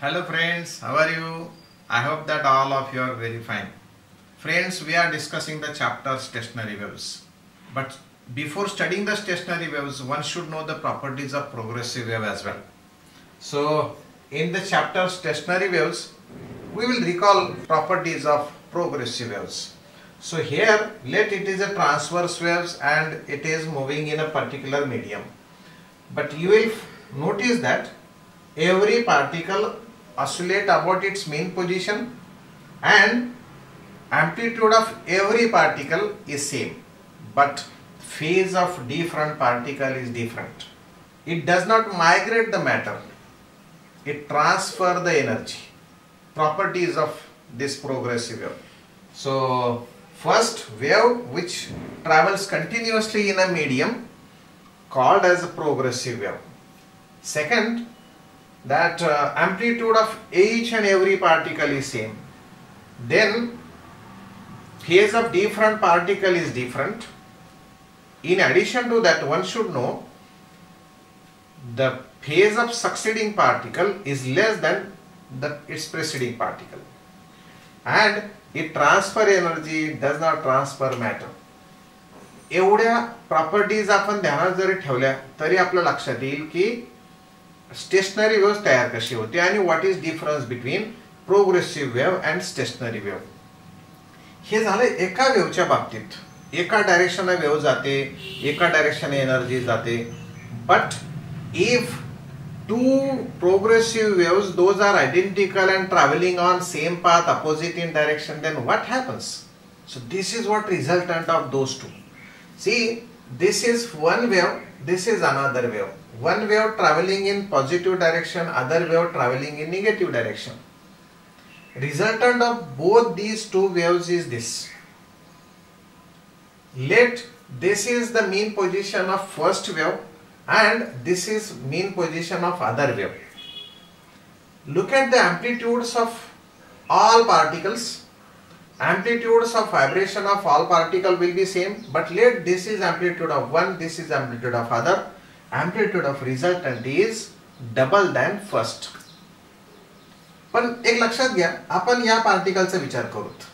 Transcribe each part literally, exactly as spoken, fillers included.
Hello friends, how are you? I hope that all of you are very fine. Friends, we are discussing the chapter stationary waves. But before studying the stationary waves, one should know the properties of progressive wave as well. So, in the chapter stationary waves, we will recall properties of progressive waves. So here, let it is a transverse waves and it is moving in a particular medium. But you will notice that every particle oscillate about its mean position and amplitude of every particle is same, but phase of different particle is different. It does not migrate the matter, it transfer the energy. Properties of this progressive wave. So first, wave which travels continuously in a medium called as a progressive wave. Second, that uh, amplitude of each and every particle is same. Then phase of different particle is different. In addition to that, one should know the phase of succeeding particle is less than the its preceding particle, and it transfer energy, it does not transfer matter. एवढ्या properties आपण ध्यानात जरी ठेवल्या तरी आपल्या लक्षात येईल की stationery wave तयार कशी होते आणि what is difference between progressive wave and stationary wave. हे झालं एका वेव्हच्या बाबतीत. एका डायरेक्शनने वेव्ह जाते, एका डायरेक्शनने एनर्जी जाते. But if two progressive waves, those are identical and traveling on same path opposite in direction, then what happens? So this is what resultant of those two. See, this is one wave, this is another wave. One wave traveling in positive direction, other wave traveling in negative direction. Resultant of both these two waves is this. Let this is the mean position of first wave and this is mean position of other wave. Look at the amplitudes of all particles. Amplitudes of vibration of all particle will be same, but let this is amplitude of one, this is amplitude of other. Amplitude of resultant is double than first. पण एक लक्षात घ्या, आपण या पार्टिकलचा विचार करूत.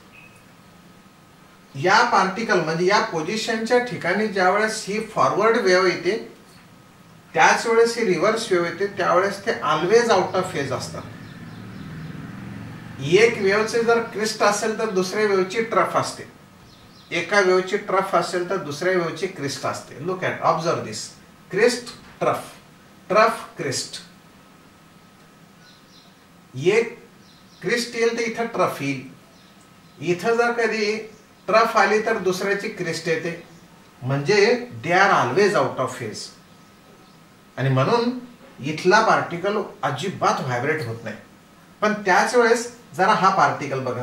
या particle म्हणजे या पोझिशनच्या ठिकाणी ज्यावेळेस ही फॉरवर्ड वेव्ह येते त्याच वेळेस ही रिव्हर्स वेव्ह येते, त्यावेळेस ते ऑलवेज आउट ऑफ फेज असतात. एक वेव्हचे जर क्रिस्ट असेल तर दुसऱ्या वेव्हची ट्रफ असते, एका वेव्हची ट्रफ असेल तर दुसऱ्या वेव्हची क्रिस्ट असते. Look at, observe this. Crest, trough, trough, crest. एक क्रिस्ट येईल तर इथं ट्रफ येईल. इथं जर कधी ट्रफ आली तर दुसऱ्याची क्रिस्ट येते, म्हणजे they are always out of phase. आणि म्हणून इथला पार्टिकल अजिबात व्हायब्रेट होत नाही. पण त्याच वेळेस जरा हा पार्टिकल बघा,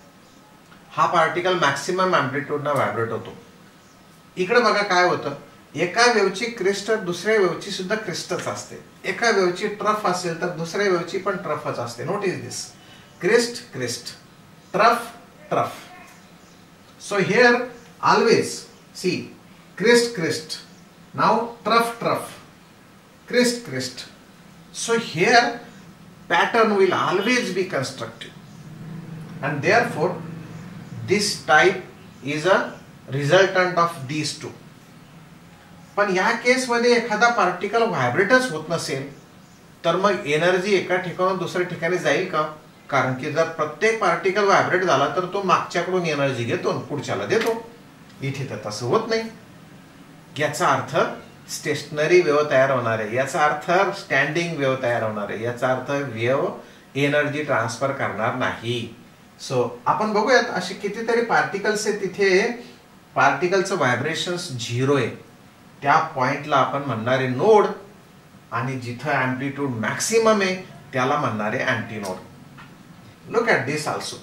हा पार्टिकल मॅक्सिमम अँप्लिट्यूडनं व्हायब्रेट होतो. इकडे बघा काय होतं, एका वेव्हची क्रिस्ट दुसऱ्या वेव्हची सुद्धा क्रिस्टच असते. एका वेव्हची ट्रफ असेल तर दुसऱ्या वेव्हची पण ट्रफच असते. Notice this. Crest, crest, trough, trough. So here always see crest, crest, now trough, trough, crest, crest. So here pattern will always be constructed and therefore this type is a resultant of these two. पण या case मध्ये एखादा particle व्हायब्रेटच होत नसेल तर मग energy एका ठिकाणून दुसऱ्या ठिकाणी जाईल का? कारण की जर प्रत्येक पार्टिकल व्हायब्रेट झाला तर तो मागच्याकडून एनर्जी घेतो पुढच्याला देतो. इथे तर तसं होत नाही. याचा अर्थ स्टेशनरी वेव्ह तयार होणार आहे, याचा अर्थ स्टँडिंग वेव्ह तयार होणार आहे, याचा अर्थ वेव्ह एनर्जी ट्रान्सफर करणार नाही. सो आपण बघूयात असे कितीतरी पार्टिकल्स आहेत, तिथे पार्टिकलचं व्हायब्रेशन्स झिरो आहे. त्या पॉइंटला आपण म्हणणारे नोड आणि जिथं अँप्लिट्यूड मॅक्सिमम आहे त्याला म्हणणारे antinode. Look at this also.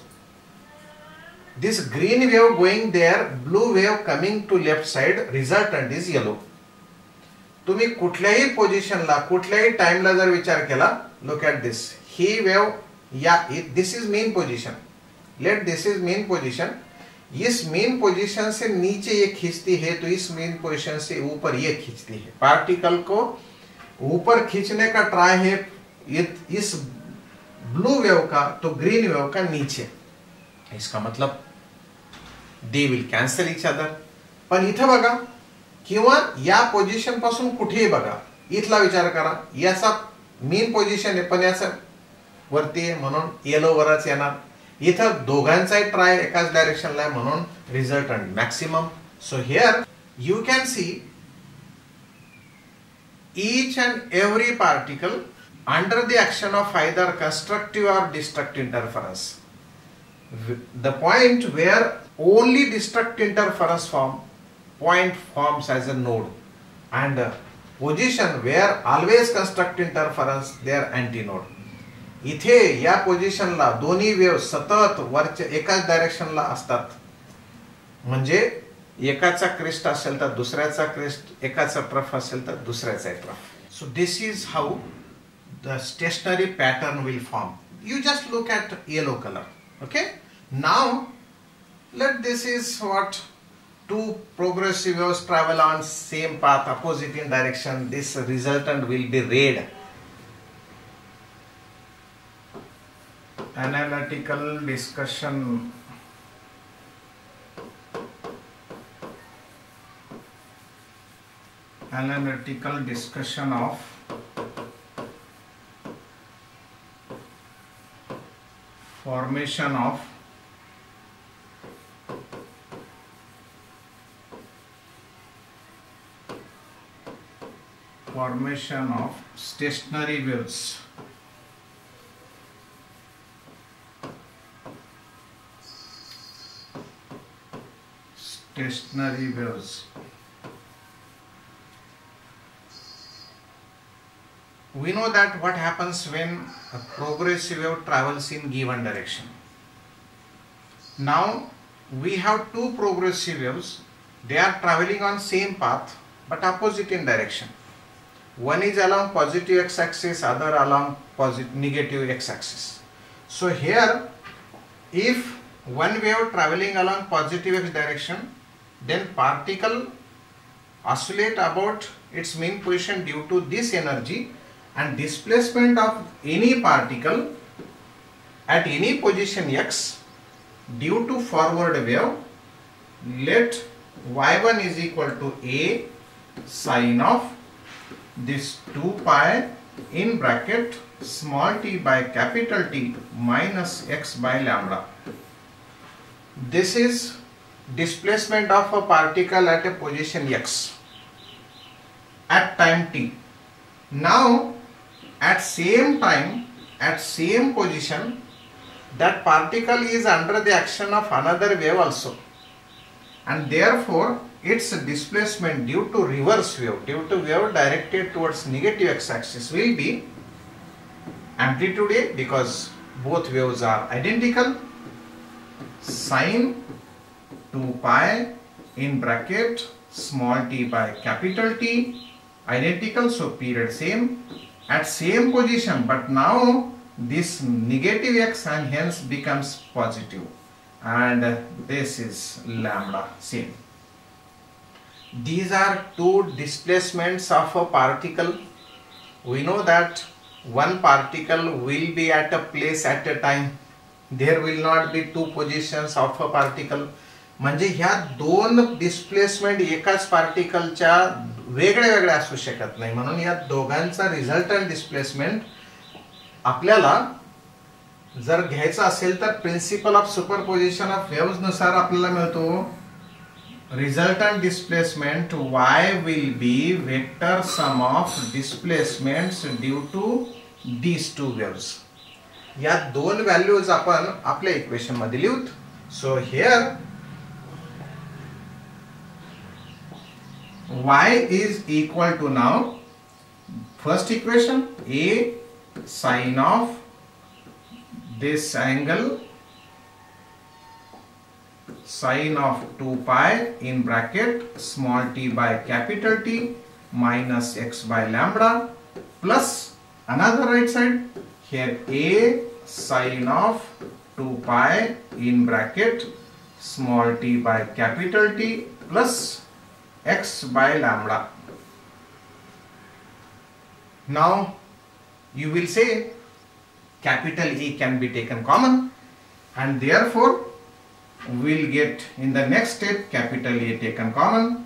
This green wave going there, blue wave coming to left side, resultant is yellow. तुम्ही कुठल्याही पोझिशनला कुठल्याही टाइमला जर विचार केला, लुक ॲट दिस. ही वेव्ह या this is main position, let this is main position. इस मेन पोजीशन से नीचे ये खींचती है तो इस मेन पोजीशन से ऊपर ये खींचती है. पार्टिकल को ऊपर खींचने का ट्राई है इस ब्लू वेव का तो ग्रीन वेव का नीचे, इसका मतलब they will cancel each other. पण इथं बघा किंवा या पोझिशन पासून कुठेही बघा, इथला विचार करा, याचा मेन पोझिशन आहे पण याचा वरती आहे म्हणून येलो वरच येणार. इथं दोघांचाही ट्राय एकाच डायरेक्शनला आहे म्हणून resultant maximum. So here you can see each and every particle under the action of either constructive or destructive interference. The point where only destructive interference form point forms as a node, and position where always constructive interference they are antinode. इथे या पोझिशनला दोन्ही wave सतत वरच्या एकाच डायरेक्शनला असतात, म्हणजे एकाचा क्रेस्ट असेल तर दुसऱ्याचा क्रेस्ट, एकाचा ट्रफ असेल तर दुसऱ्याचा ट्रफ. So this is how the stationary pattern will form. You just look at yellow colour. Okay, now let this is what two progressive waves travel on same path opposite in direction. This resultant will be red. Analytical discussion. Analytical discussion of formation of formation of stationary waves. Stationary waves. We know that what happens when a progressive wave travels in given direction. Now we have two progressive waves. They are traveling on same path but opposite in direction. One is along positive x-axis, other along positive negative x-axis. So here, if one wave traveling along positive x direction, then particle oscillate about its mean position due to this energy, and displacement of any particle at any position x due to forward wave, let y one is equal to a sine of this two pi in bracket small t by capital T minus x by lambda. This is displacement of a particle at a position x at time t. Now at same time, at same position, that particle is under the action of another wave also, and therefore its displacement due to reverse wave, due to wave directed towards negative x-axis, will be amplitude A, because both waves are identical, sine two pi in bracket small t by capital T, identical, so period same, at same position, but now this negative x and hence becomes positive, and this is lambda same. These are two displacements of a particle. We know that one particle will be at a place at a time. There will not be two positions of a particle. म्हणजे ह्या दोन displacement एकाच पार्टिकलच्या वेगळ्या वेगळ्या असू शकत नाही, म्हणून या दोघांचा रिझल्टंट डिस्प्लेसमेंट आपल्याला जर घ्यायचा असेल तर principle of superposition of waves नुसार आपल्याला मिळतो. Resultant displacement y will be vector sum of displacements due to these two waves. या दोन व्हॅल्यूज आपण आपल्या इक्वेशन मध्ये लिहूत. So here y is equal to, now first equation, a sine of this angle sine of two pi in bracket small t by capital T minus x by lambda, plus another right side here a sine of two pi in bracket small t by capital T plus x by lambda. Now you will say capital E can be taken common, and therefore we'll get in the next step capital A taken common.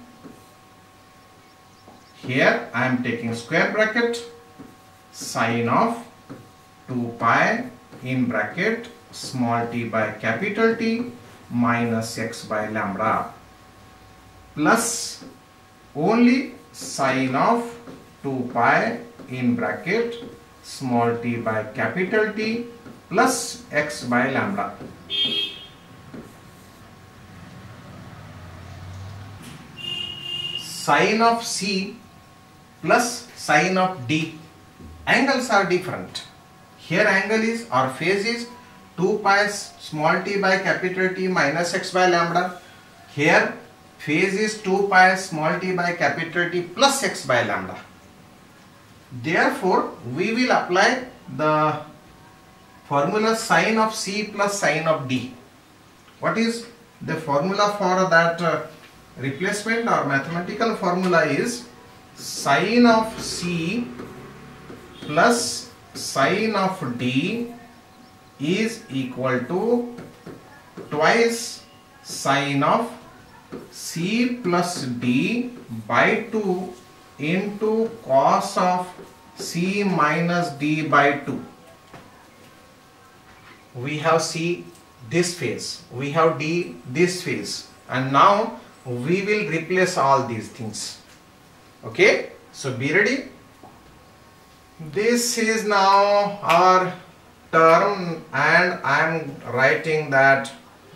Here I am taking square bracket sine of two pi in bracket small t by capital T minus x by lambda plus only sine of two pi in bracket small t by capital T plus x by lambda. Sine of C plus sine of D, angles are different. Here angle is or phase is two pi small t by capital T minus x by lambda. Here phase is two pi small t by capital T plus x by lambda. Therefore we will apply the formula sine of C plus sine of D. What is the formula for that uh, replacement or mathematical formula is sine of C plus sine of D is equal to twice sine of C plus D by two into cos of C minus D by two. We have C this phase, we have D this phase, and now we will replace all these things. Okay, so be ready. This is now our term, and I am writing that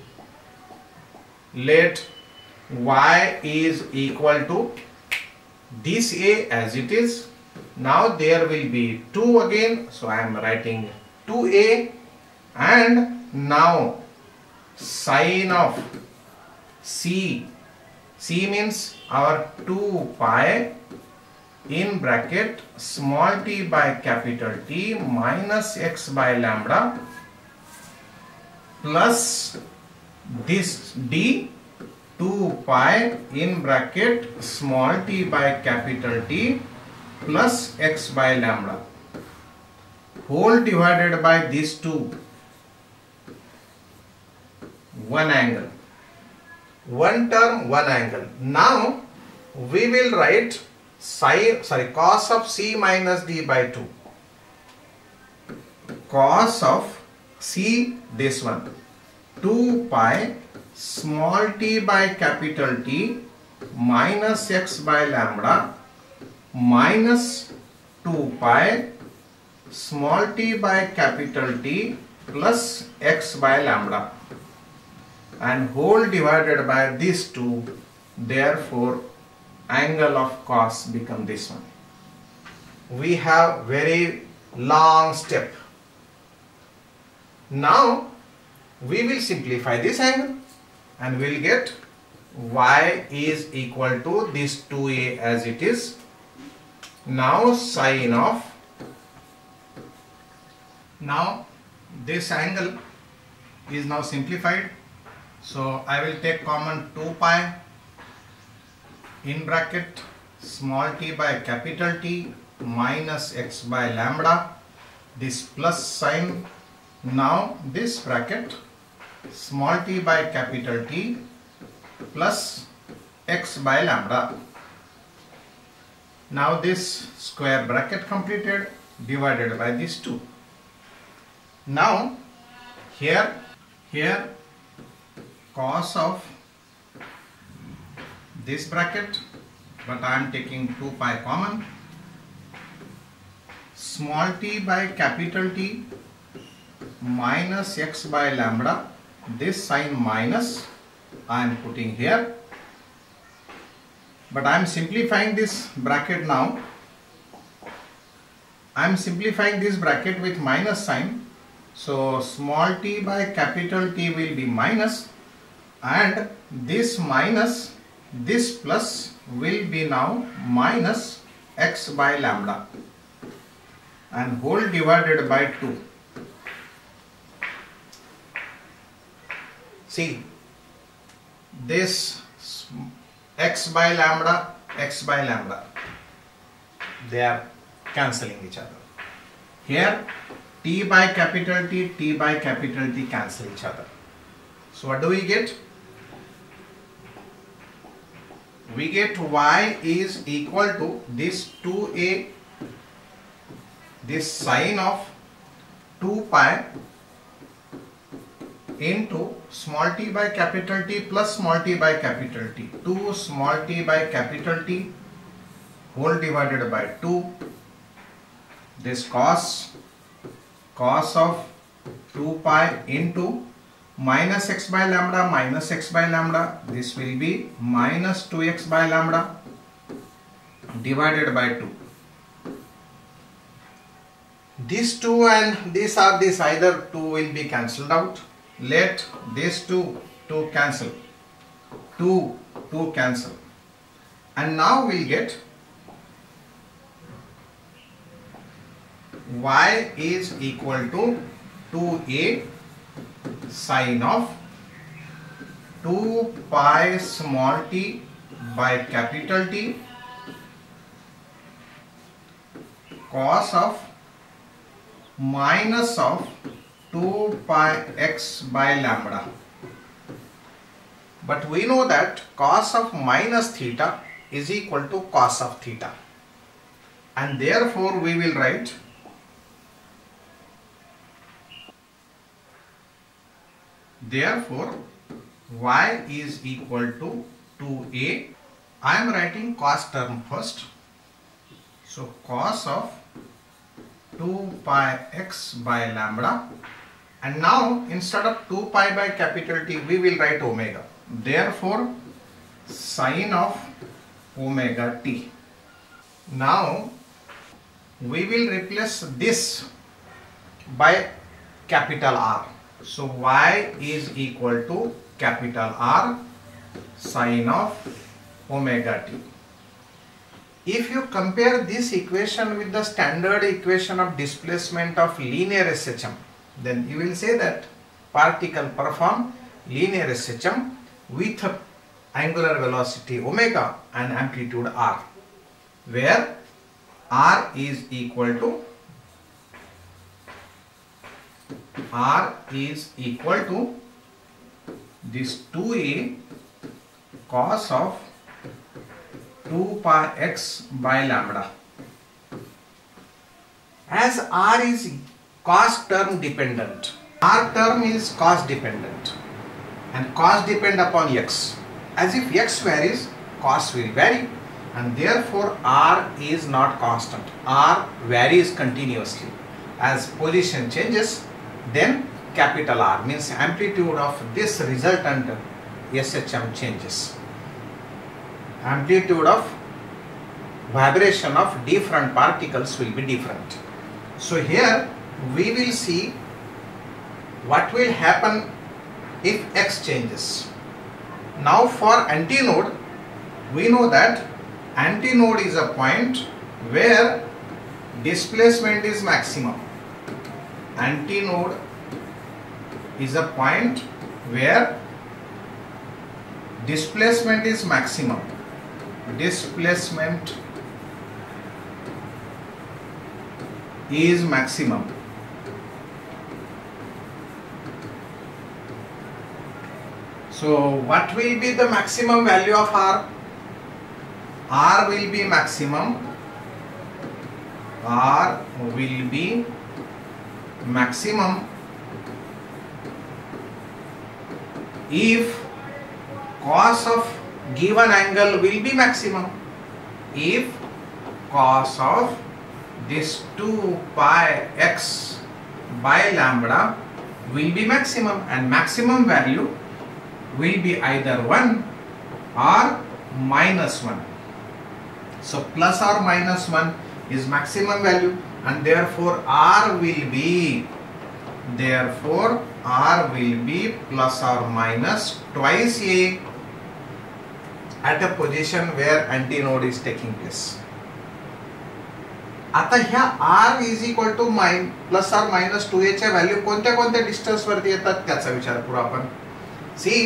let y is equal to this A as it is. Now there will be two again, so I am writing two A, and now sine of C, C means our two pi in bracket small t by capital T minus x by lambda plus this D two pi in bracket small t by capital T plus x by lambda whole divided by these two, one angle, one term, one angle. Now we will write sine, sorry, cos of C minus D by two. Cos of C, this one, two pi small t by capital T minus x by lambda minus two pi small t by capital T plus x by lambda, and whole divided by these two. Therefore angle of cos become this one. We have very long step. Now we will simplify this angle and we will get y is equal to this two A as it is. Now sine of, now this angle is now simplified, so I will take common two pi in bracket small t by capital T minus x by lambda, this plus sign. Now this bracket small t by capital T plus x by lambda. Now this square bracket completed, divided by these two. Now here, here cos of this bracket, but I am taking two pi common, small t by capital T minus x by lambda, this sign minus I am putting here, but I am simplifying this bracket now. I am simplifying this bracket with minus sign, so small t by capital T will be minus, and this minus, this plus will be now minus x by lambda, and whole divided by two. See, this x by lambda, x by lambda, they are cancelling each other. Here T by capital T, T by capital T cancel each other. So what do we get? We get y is equal to this two a, this sine of two pi into small t by capital T plus small t by capital T. two small t by capital T whole divided by two. This cos, cos of two pi into minus x by lambda minus x by lambda. This will be minus two x by lambda divided by two. These two and these are this, either two will be cancelled out. Let these two, two cancel. two, two cancel. And now we'll get y is equal to two a sine of two pi small t by capital T cos of minus of two pi x by lambda. But we know that cos of minus theta is equal to cos of theta, and therefore we will write therefore y is equal to two a. I am writing cos term first. So cos of two pi x by lambda, and now instead of two pi by capital T we will write omega. Therefore sine of omega t. Now we will replace this by capital R. So y is equal to capital R sine of omega t. If you compare this equation with the standard equation of displacement of linear S H M, then you will say that particle perform linear S H M with angular velocity omega and amplitude r, where r is equal to r is equal to this two a cos of two pi x by lambda. As r is cos term dependent, r term is cos dependent, and cos depend upon x. As if x varies, cos will vary, and therefore r is not constant. R varies continuously. As position changes, then capital R means amplitude of this resultant S H M changes. Amplitude of vibration of different particles will be different. So here we will see what will happen if x changes. Now for antinode, we know that antinode is a point where displacement is maximum. Antinode is a point where displacement is maximum. Displacement is maximum. So what will be the maximum value of R? R will be maximum. R will be maximum if cos of given angle will be maximum. If cos of this two pi x by lambda will be maximum, and maximum value will be either one or minus one. So plus or minus one is maximum value, and therefore R will be therefore R will be plus or minus twice A at a position where antinode is taking place. आता ह्या R is equal to mine plus or minus two A च्या value कोणत्या कोणत्या distance वरती येतात त्याचा विचार करू आपण. सी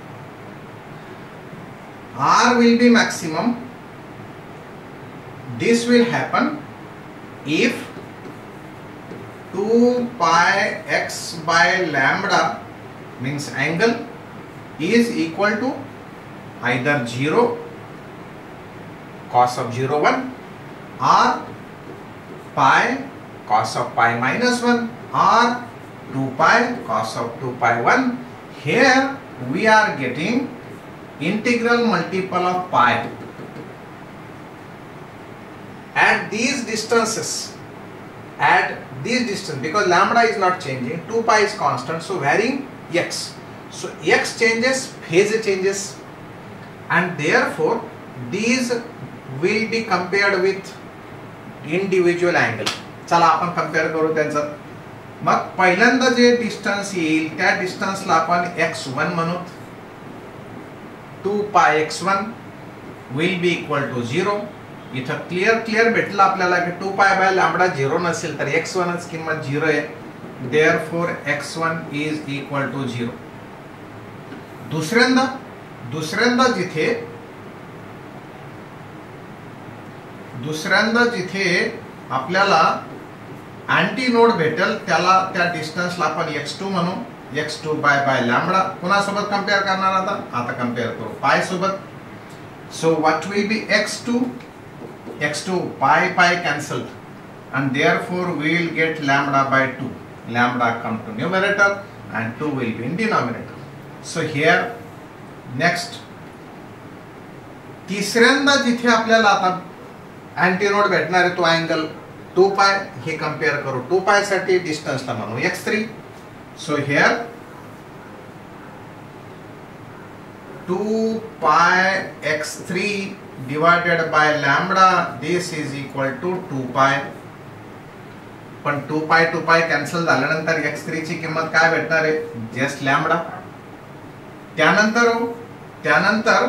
R will be maximum. This will happen if two pi x by lambda means angle is equal to either zero cos of zero one or pi cos of pi minus one or two pi cos of two pi one. Here we are getting integral multiple of pi. At these distances, at these distance, because lambda is not changing, two pi is constant, so varying x. So x changes, phase changes, and therefore these will be compared with individual angle. चला आपण compare करू त्यांचं. मग पहिल्यांदा जे distance येईल त्या डिस्टन्सला आपण x one म्हणू. Two pi x one will be equal to zero. इथं क्लिअर क्लिअर भेटलं आपल्याला की two pi by lambda zero नसेल तर एक्स वन ची किंमत झिरो आहे. Therefore x one is equal to zero. दुसऱ्यांदा दुसऱ्यांदा जिथे दुसऱ्यांदा जिथे आपल्याला अँटी नोड भेटेल त्याला त्या डिस्टन्सला आपण एक्स टू म्हणू. X two by by lambda. कोणासोबत कम्पेअर करणार आता आता कम्पेअर करू पाय सोबत. So what will be x two x two pi pi cancel and therefore we will get lambda by two. Lambda come to numerator and two will be in denominator. So here next तिसऱ्यांदा जिथे आपल्याला आता antinode भेटणार आहे तो angle two pi. हे compare करू. Two pi साठी डिस्टन्सला म्हणू x three. So here two pi x three divided by lambda this is equal to two pi. पण two pi two pi cancel झाल्यानंतर एक्स थ्री ची किंमत काय भेटणार आहे जस्ट लॅम्बडा. त्यानंतर त्यानंतर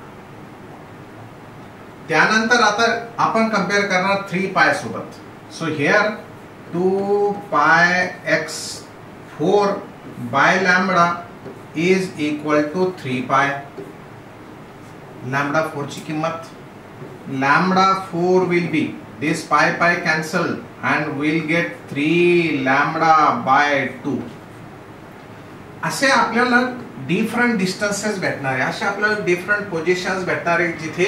त्यानंतर आता आपण कंपेअर करणार थ्री पाय सोबत. So here two pi x four by lambda is equal to three pi. Lambda four ची किंमत lambda four will be this pi pi cancel and we'll get three lambda by two. असे आपल्याला different distances भेटणार आहे. असे आपल्याला different positions भेटणार आहे जिथे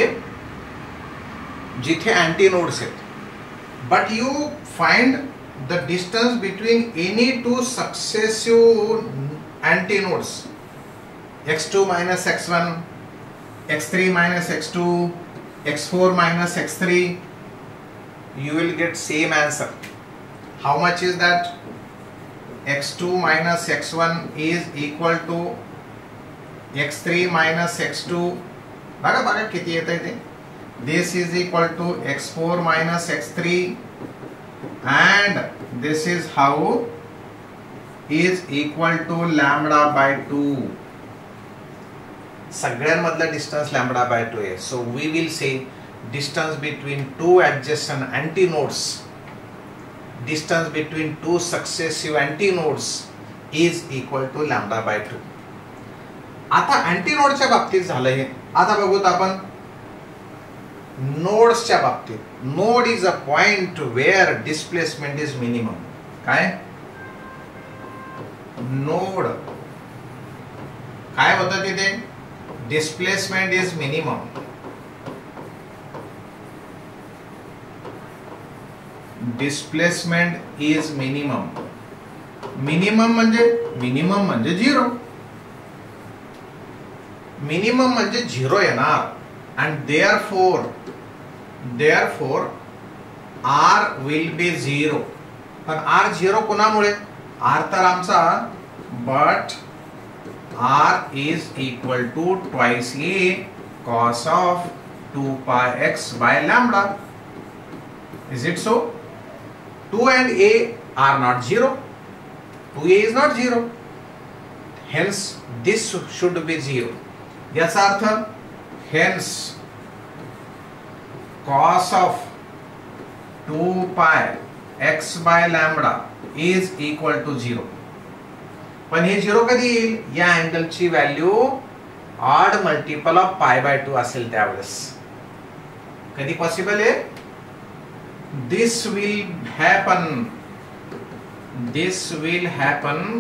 जिथे अँटी नोड्स आहेत. But you find the distance between any two successive antinodes. X two minus x one, x three minus x two, x four minus x three. You will get same answer. How much is that? x two minus x one is equal to x three minus x two. बघा बघा किती येत आहे ते. This is equal to x four minus x three and this is how is equal to lambda by two. सगळ्यांमधला distance lambda by two आहे. So we will say distance between two adjacent antinodes, distance between two successive antinodes is equal to lambda by two. आता antinodeच्या बाबतीत झालं हे. आता बघूत आपण नोड्सच्या बाबतीत. Node is a point where displacement is minimum. काय node काय होतं तिथे displacement is minimum. Displacement is minimum. Minimum म्हणजे मिनिमम म्हणजे झिरो. मिनिमम म्हणजे झिरो येणार. And therefore therefore R will be zero. पण आर झिरो कोणामुळे? आर तर आमचा but R is equal to twice A cos of two pi x by lambda. Is it so? two and a are not zero. two a is not zero. Hence this should be zero. याचा अर्थ hence cos of two pi x by lambda is equal to zero. पण हे zero कधी येईल? या अँगलची value odd multiple of pi by two असेल त्यावेळेस. कधी possible आहे? This will happen this will happen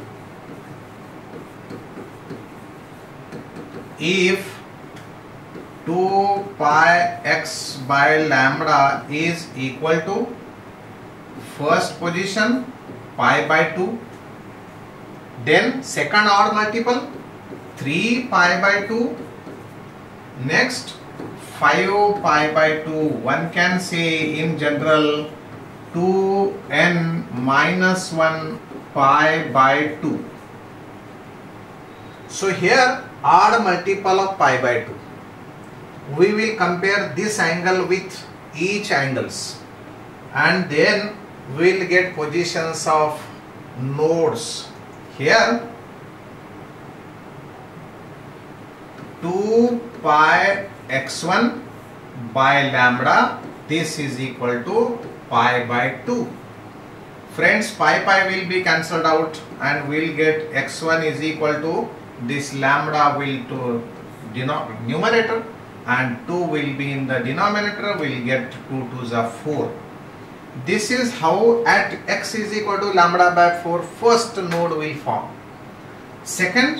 if two pi x by lambda is equal to first position pi by two, then second odd multiple three pi by two, next five pi by two. One can say in general two n minus one pi by two. So here odd multiple of pi by two. We will compare this angle with each angles and then we will get positions of nodes. Here two pi x one by lambda, this is equal to pi by two. Friends, pi pi will be cancelled out and we will get x one is equal to this lambda will to numerator and two will be in the denominator. We will get two twos are four. This is how at x is equal to lambda by four first node will form. Second,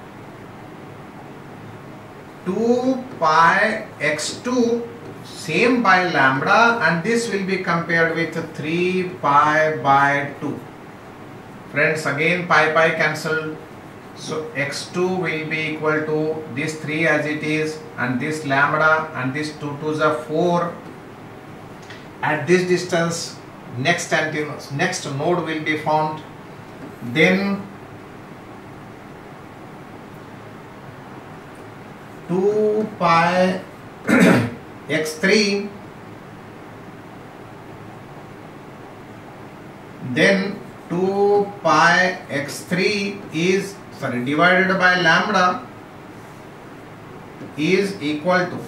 two pi x two same by lambda and this will be compared with three pi by two. Friends, again pi pi cancelled. So x two will be equal to this three as it is and this lambda and this two twos are four. At this distance next antenna, next node will be found. Then two pi x three, then two pi x three is sorry divided by lambda is equal to,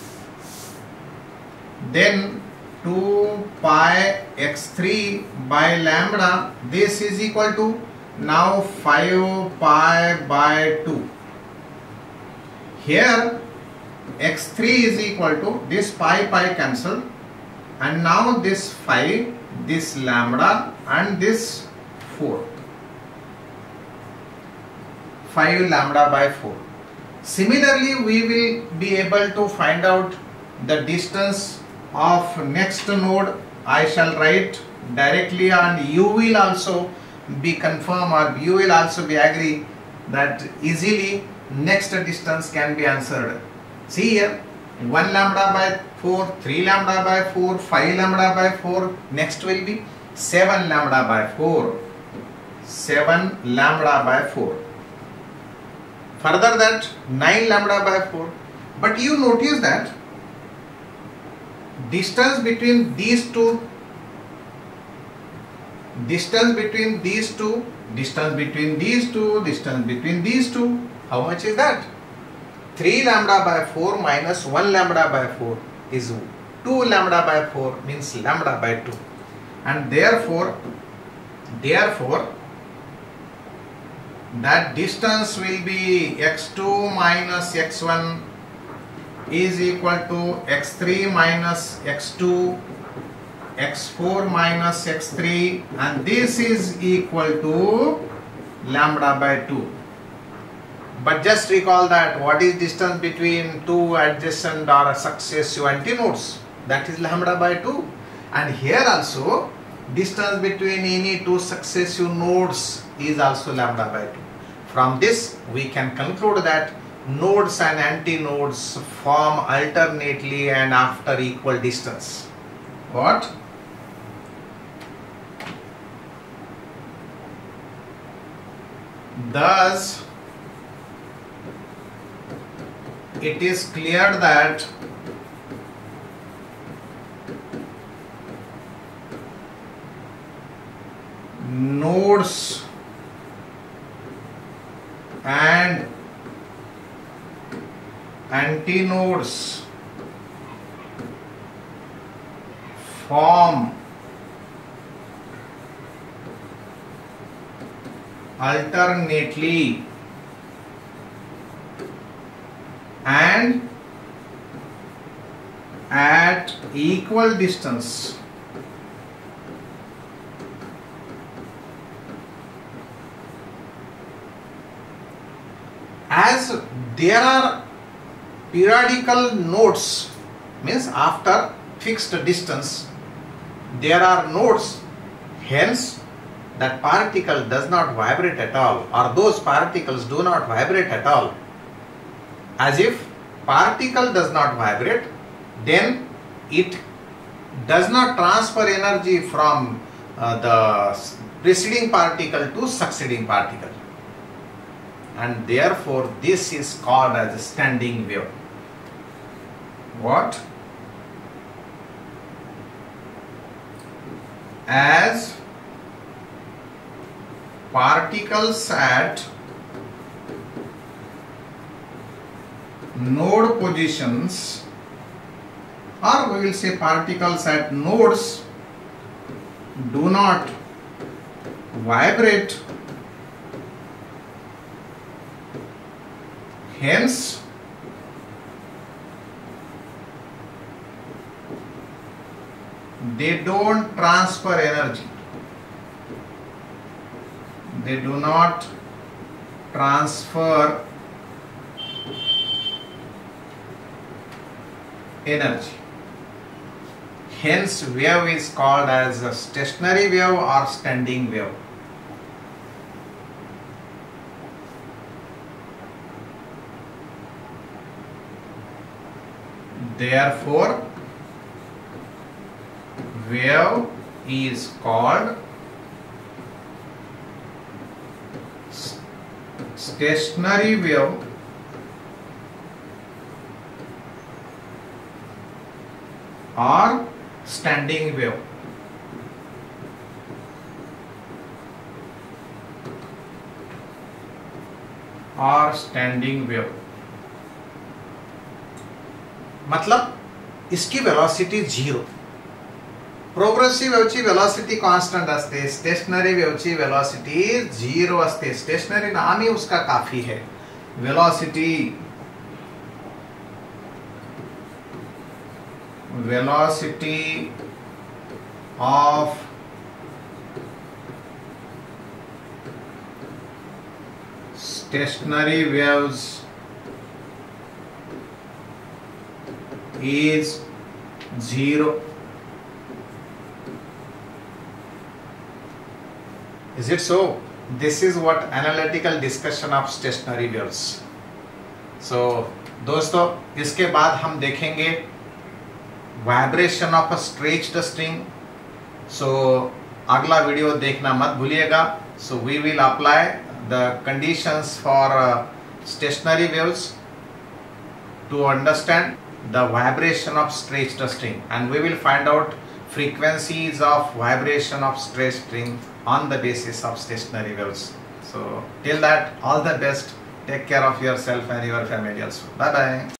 then two pi x three by lambda, this is equal to now five pi by two. Here x three is equal to this pi pi cancel and now this five, this lambda and this four, five lambda by four. Similarly, we will be able to find out the distance of next node. I shall write directly and you will also be confirm or you will also be agree that easily next distance can be answered. See here, one lambda by four, three lambda by four, five lambda by four, next will be seven lambda by four, seven lambda by four. Further that nine lambda by four. But you notice that distance between these two, distance between these two, distance between these two, distance between these two, how much is that? three lambda by four minus one lambda by four is two lambda by four, means lambda by two, and therefore therefore that distance will be x two minus x one is equal to x three minus x two, x four minus x three, and this is equal to lambda by two. But just recall that what is distance between two adjacent or successive antinodes? That is lambda by two. And here also distance between any two successive nodes is also lambda by two. From this we can conclude that nodes and antinodes form alternately and after equal distance. What? Thus, it is clear that nodes and antinodes form alternately and at equal distance as there are periodical nodes, means after fixed distance there are nodes, hence that particle does not vibrate at all, or those particles do not vibrate at all. As if particle does not vibrate, then it does not transfer energy from uh, the preceding particle to succeeding particle, and therefore this is called as a standing wave. What? As particles at node positions, or we will say particles at nodes do not vibrate, hence they don't transfer energy. They do not transfer energy. Hence wave is called as a stationary wave or standing wave. Therefore wave is called stationary wave or standing wave. Or standing wave. मतलब इसकी velocity zero. Progressive वेव्हची velocity constant असते, stationary वेव्हची velocity zero असते. Stationary नाम ही उसका काफी है. Velocity velocity of stationary waves is zero. Is it so? This is what analytical discussion of stationary waves. So दोस्तों इसके बाद हम देखेंगे vibration of a stretched string. So अगला वीडियो देखना मत भूलिएगा. So we will apply the conditions for stationary waves to understand the vibration of stretched string, and we will find out frequencies of vibration of stretched string on the basis of stationary waves. So till that, all the best. Take care of yourself and your family also. Bye bye.